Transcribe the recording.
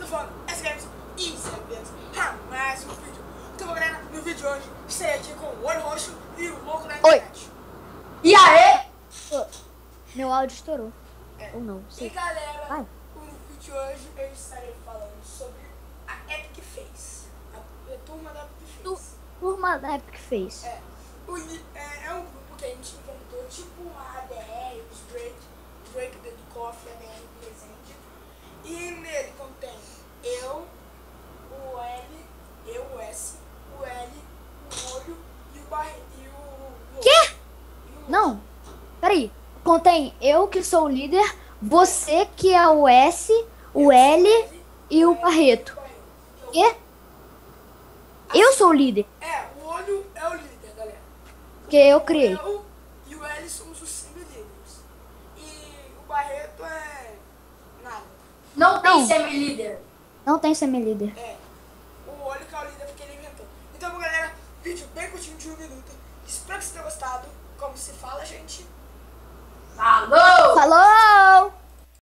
falando S-Games e CBS. Mais um vídeo. Então, galera, no vídeo de hoje, estarei aqui com o Olho Roxo e o Louco da Internet. E aí? Meu áudio estourou. É. Ou não, E sei. galera, Vai. no vídeo de hoje eu estarei falando sobre a Epic Face. A turma da Epic Face. Turma da Epic Face. É um grupo que a gente inventou, tipo a ADR, os Drake do Coffee, ADR do Resende. E nele contém eu, o L, o S, o L, o Olho e o Barreto. Quê? Não, peraí. Contém eu que sou o líder, você que é o S, o L e o Barreto. Quê? Eu sou o líder, O Olho é o líder, galera. porque eu criei. Eu e o L somos os semi-líderes. E o Barreto é nada. Não tem Não. semi-líder. Não tem semi-líder. O Olho que é o líder porque ele inventou. Então, galera, vídeo bem curtinho de 1 minuto. Espero que vocês tenham gostado. Como se fala, gente?